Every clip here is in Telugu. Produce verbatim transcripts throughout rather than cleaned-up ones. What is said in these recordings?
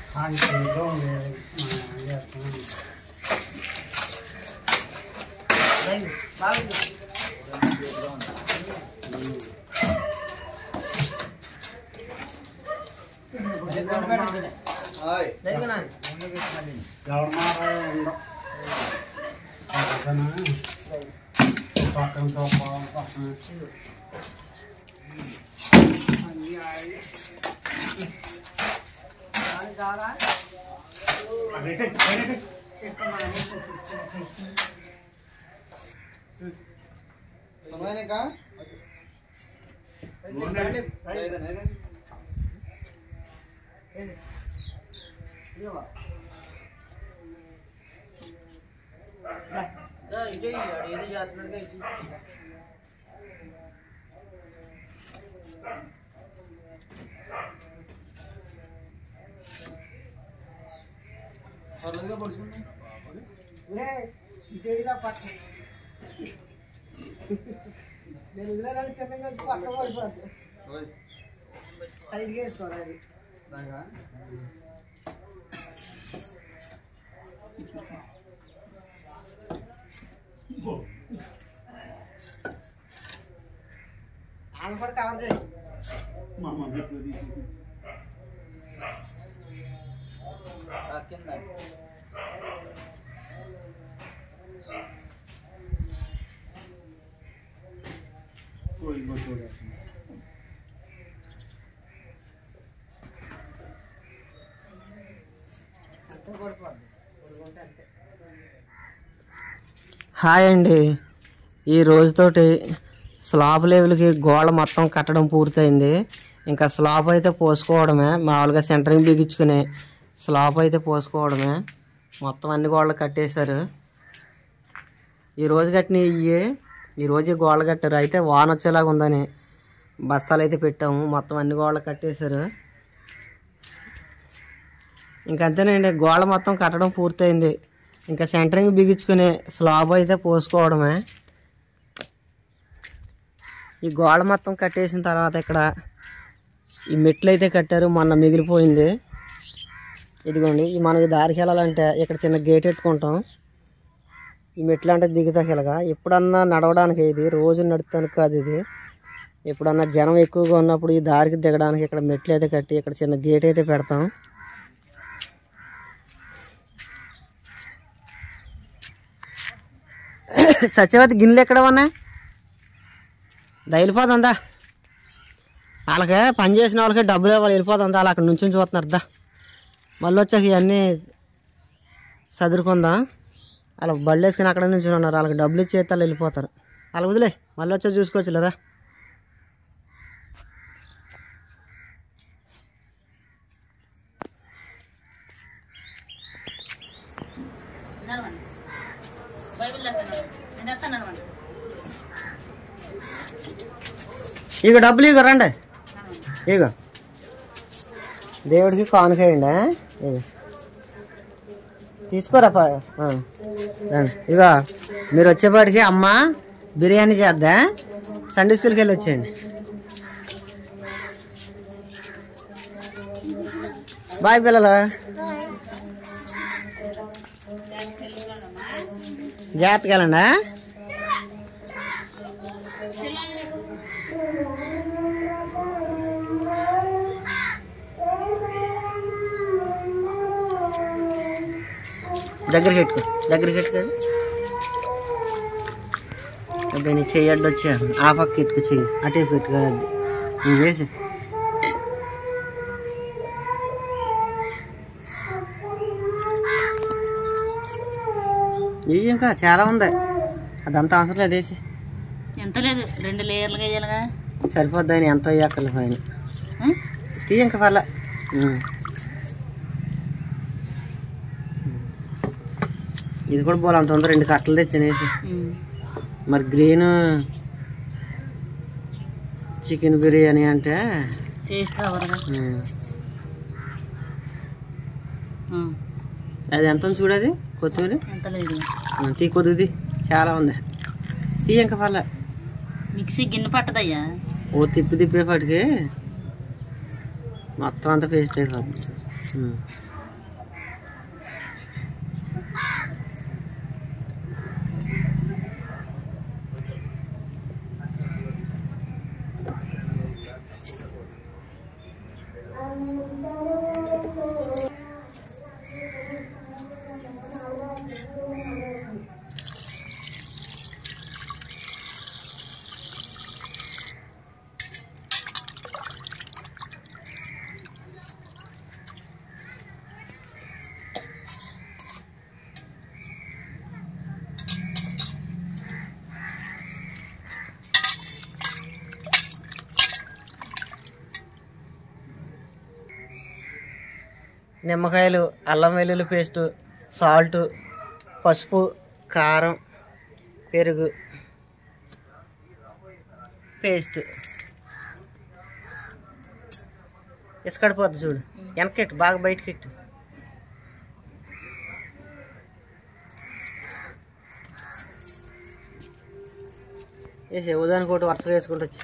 समझने का और लगा बोल सुन ले इधर इधर पट నేను ఇల్లరాని కిందగా వచ్చి పక్క పడిపోద్ది సైడ్గా వేసుకోవాలి ఆయన కూడా కవర్ చేయి కింద कोई मत हो गया హాయ్ అండి ఈ రోజుతోటి స్లాబ్ లెవెల్కి గోడ మొత్తం కట్టడం పూర్తయింది. ఇంకా స్లాబ్ అయితే పోసుకోవడమే, మామూలుగా సెంటరింగ్ బిగించుకుని స్లాబ్ అయితే పోసుకోవడమే. మొత్తం అన్ని గోడలు కట్టేశారు. ఈరోజు కట్టిన ఇవి ఈరోజు గోడలు కట్టారు. అయితే వాన వచ్చేలాగా ఉందని బస్తాలు అయితే పెట్టాము. మొత్తం అన్ని గోడలు కట్టేశారు. ఇంకంతేనండి, గోడ మొత్తం కట్టడం పూర్తయింది. ఇంకా సెంటరింగ్ బిగించుకుని స్లాబ్ అయితే పోసుకోవడమే. ఈ గోడ మొత్తం కట్టేసిన తర్వాత ఇక్కడ ఈ మెట్లు అయితే కట్టారు. మొన్న మిగిలిపోయింది. ఇదిగోండి, ఈ మనకి దారికి వెళ్ళాలంటే ఇక్కడ చిన్న గేట్ పెట్టుకుంటాం. ఈ మెట్లు అంటే దిగుతాకి ఇలాగా ఎప్పుడన్నా నడవడానికి, ఇది రోజు నడుతానికి కాదు. ఇది ఎప్పుడన్నా జనం ఎక్కువగా ఉన్నప్పుడు ఈ దారికి దిగడానికి ఇక్కడ మెట్లు అయితే కట్టి ఇక్కడ చిన్న గేట్ అయితే పెడతాం. సత్యవతి గిన్నెలు ఎక్కడ ఉన్నాయి? వెళ్ళిపోతుందా? వాళ్ళకి పని చేసిన వాళ్ళకి డబ్బులు ఇవ్వాలి, వెళ్ళిపోతుందా? వాళ్ళు అక్కడ నుంచి చూస్తున్నారు. దా మళ్ళీ వచ్చాక ఇవన్నీ చదురుకుందాం. అలా బళ్ళు వేసుకుని అక్కడ నుంచి ఉన్నారు. వాళ్ళకి డబ్బులు ఇచ్చేస్తే వాళ్ళు వెళ్ళిపోతారు. అలా వదిలే, మళ్ళీ వచ్చా చూసుకోవచ్చులేరా. ఇక డబ్బులు ఇక రండి, ఇక దేవుడికి కానుకేయండి. ఇక తీసుకోరా రండి. ఇక మీరు వచ్చేపాటికి అమ్మ బిర్యానీ చేద్దా, సండే స్కూల్కి వెళ్ళి వచ్చేయండి. బాయ్ పిల్లలు, జాగ్రత్తగా వెళ్ళండి. దగ్గరికి పెట్టుకో, దగ్గరికి పెట్టుకోదు. దాన్ని చెయ్యి అడ్డు వచ్చా, ఆ పక్క పెట్టుకో, చెయ్యి అటే పెట్టుకోద్ది. నువ్వు వేసి ఇవి ఇంకా చాలా ఉంది. అదంతా అవసరం లేదు, వేసి ఎంత లేదు, రెండు లేయర్లుగా వేయాలిగా సరిపోద్ది. ఆయన ఎంత వేయక్కర్లేదు, ఆయన తీయ ఇంకా పర్లే. ఇది కూడా పోలే, అంత ఉంది. రెండు కట్టలు తెచ్చానేసి. మరి గ్రీన్ చికెన్ బిర్యానీ అంటే టేస్ట్ అది ఎంత ఉంది చూడది. కొత్తిమీర ఎంత లేదు, తీ కొద్దిది చాలా ఉంది. తీ ఇంకా పర్లే. మిక్సీ గిన్నె పట్టదయ్యా. ఓ తిప్పి తిప్పేపాటికి మొత్తం అంతా పేస్ట్ అయిపోతుంది. నిమ్మకాయలు, అల్లం వెల్లుల్లి పేస్టు, సాల్టు, పసుపు, కారం, పెరుగు పేస్ట్. ఇసుకడిపోద్ది చూడు, వెనకెట్టు, బాగా బయటకెట్టు. వేసే ఉదానికి ఒకటి వరుసగా వేసుకుంటూ వచ్చి.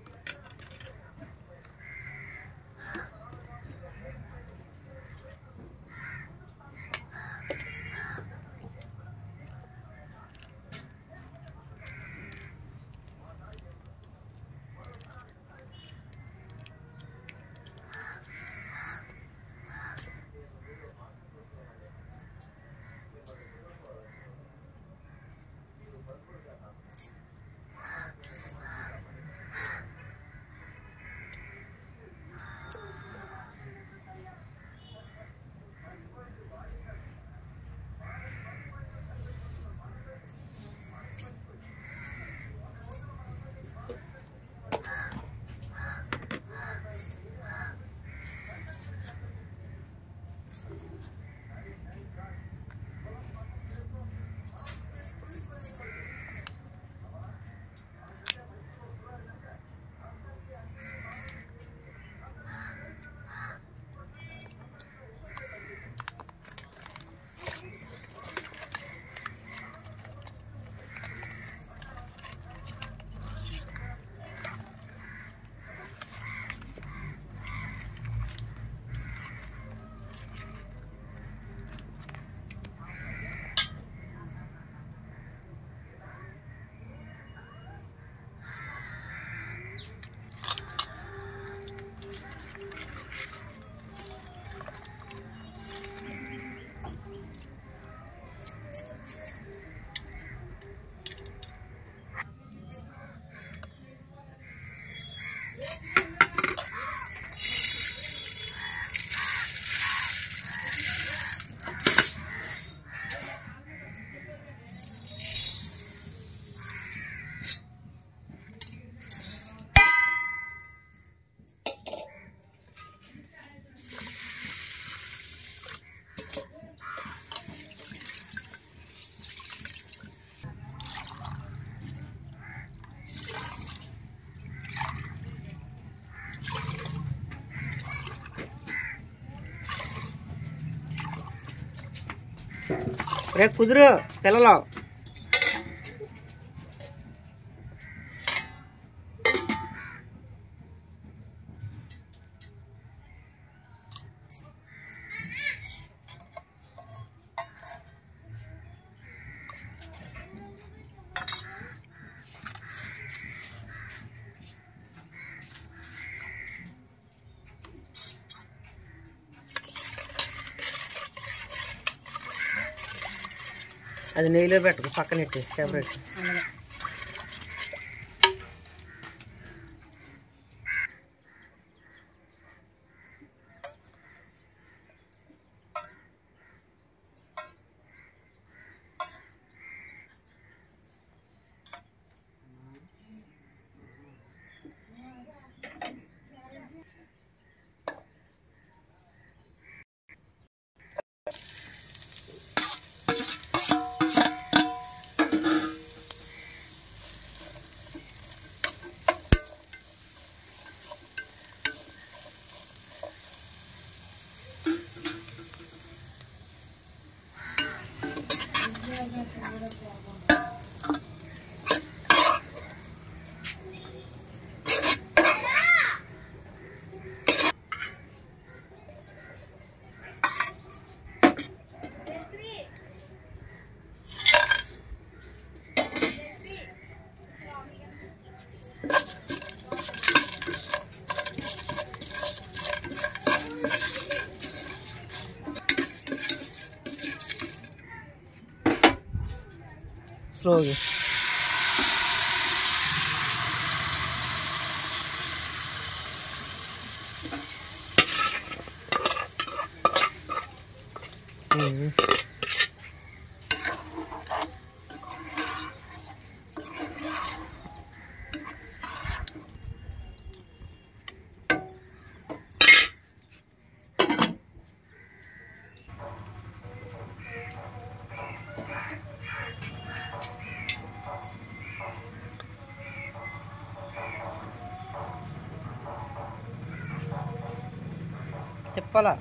రే కుదురు పిల్లలు. అది నెయ్యిలో పెట్టకు, పక్కన పెట్టి సెపరేట్. Slowly. Mm-hmm. తిప్పాలా.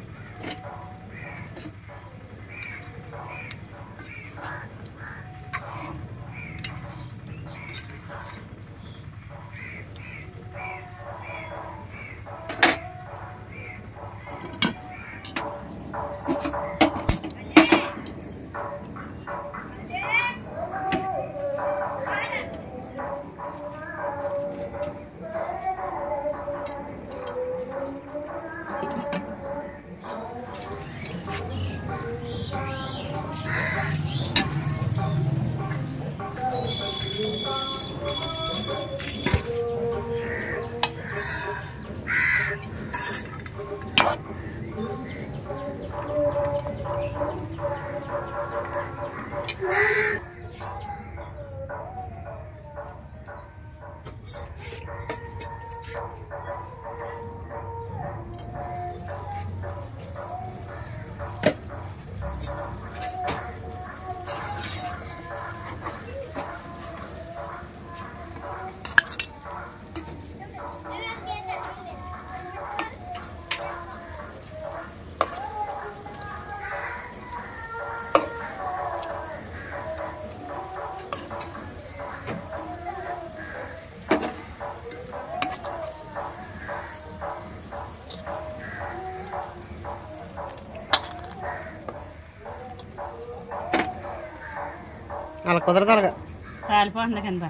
అలా కుదరదు. అలాగా కాలిపోతుంది కింద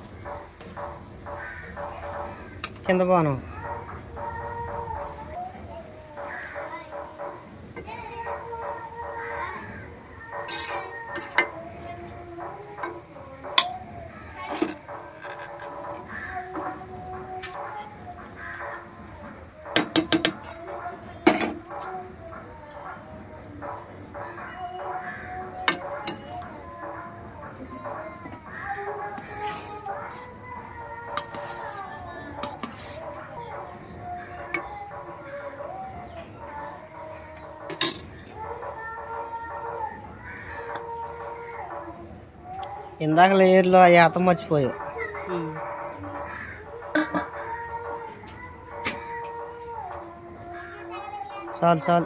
కింద పోను. ఇందాక లేయర్లో ఆ ఏతం మర్చిపోయావు. చాలు చాలు.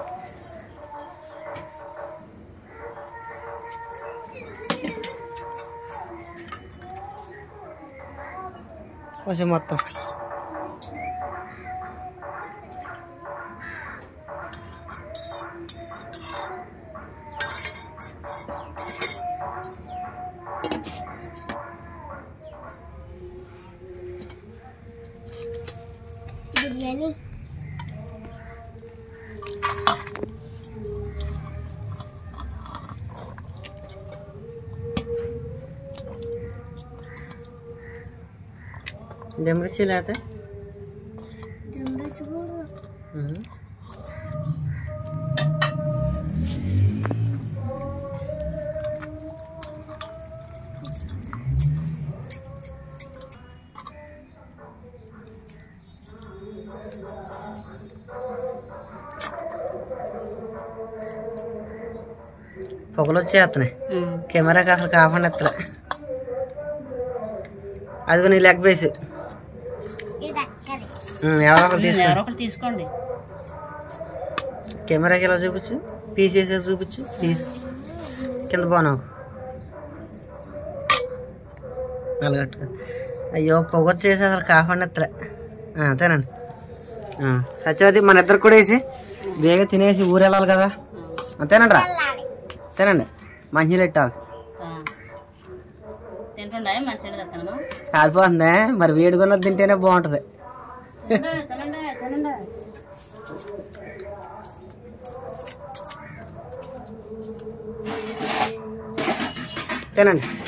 కొంచెం మొత్తం బిర్యానీ दमरची लाते दमरची बोलो हम्म పొగలు వచ్చేస్తున్నాయి కెమెరాకి అసలు కాకుండా ఎత్తలే. అదిగో నీ లెగ్ బేస్ ఎవరో ఒకరు తీసుకోండి. కెమెరాకి ఎలా చూపించు, పీస్ వేసేసి చూపించు. పీస్ కింద పోనావు అలగట్టుగా. అయ్యో పొగ వచ్చేసి అసలు కాకుండా ఎత్తలే. తినండి సత్యవతి, మన ఇద్దరు కూడా వేసి బేగ తినేసి ఊరు వెళ్ళాలి కదా. అంతేనండి రా, తినండి. మంచి పెట్టాలి. కాలిపోతుందే మరి, వేడిగున్నది తింటేనే బాగుంటుంది. తినండి.